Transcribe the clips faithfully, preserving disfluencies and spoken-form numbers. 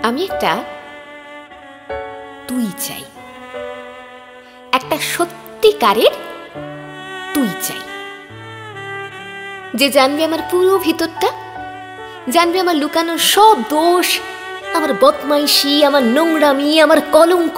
আমি একটা তুই চাই, একটা সত্যিকারের তুই চাই, যে জানবে আমার পুরো ভিতরটা, জানবে আমার লুকানো সব দোষ, আমার বদমাইশি, আমার নোংরামি, আমার কলঙ্ক,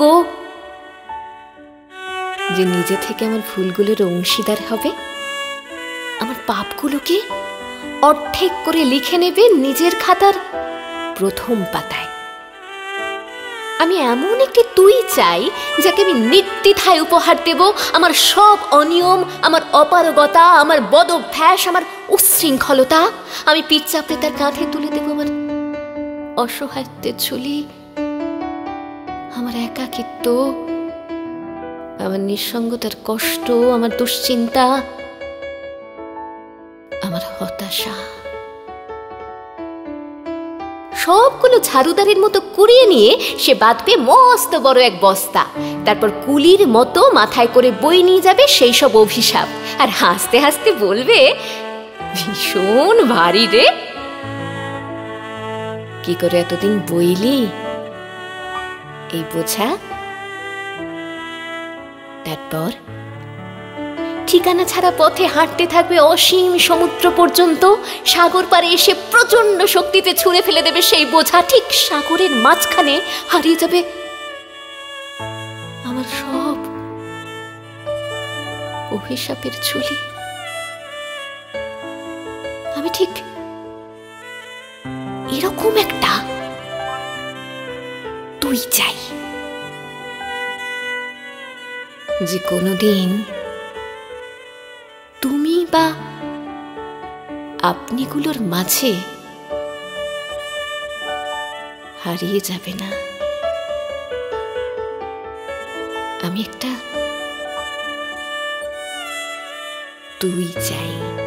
যে নিজে থেকে আমার ভুলগুলোর অংশীদার হবে, আমার পাপগুলোকে অর্ধেক করে লিখে নেবে নিজের খাতার প্রথম পাতায়। আমি এমন একটি তুই চাই যাকে আমি নির্দ্বিধায় উপহার দেব আমার সব অনিয়ম, আমার অপারগতা, আমার বদভ্যাস, আমার উচ্ছৃঙ্খলতা। আমি পিঠ চাপড়ে তার কাঁধে তুলে দেব আমার অসহায়ত্বের ঝুলি, আমার একাকিত্ব, আমার নিঃসঙ্গতার কষ্ট, আমার দুশ্চিন্তা, আমার হতাশা, সবগুলো ঝাড়ুদারের মতো কুড়িয়ে নিয়ে সে বাঁধবে মস্ত বড় এক বস্তা। তারপর কুলির মতো মাথায় করে বই নিয়ে যাবে সেই সব অভিশাপ, আর হাসতে হাসতে বলবে, ভীষণ ভারী রে, কি করে এতদিন বইলি এই বোঝা। তারপর ঠিকানা ছাড়া পথে হাঁটতে থাকবে অসীম সমুদ্র পর্যন্ত। সাগর পাড়ে এসে প্রচন্ড শক্তিতে ছুঁড়ে ফেলে দেবে সেই বোঝা। ঠিক সাগরের মাঝখানে হারিয়ে যাবে আমার সব অভিশাপের ঝুলি। আমি ঠিক এরকম একটা তুই চাই, যে কোনোদিন তুমি বা আপনিগুলোর মাঝে হারিয়ে যাবে না। আমি একটা তুই চাই।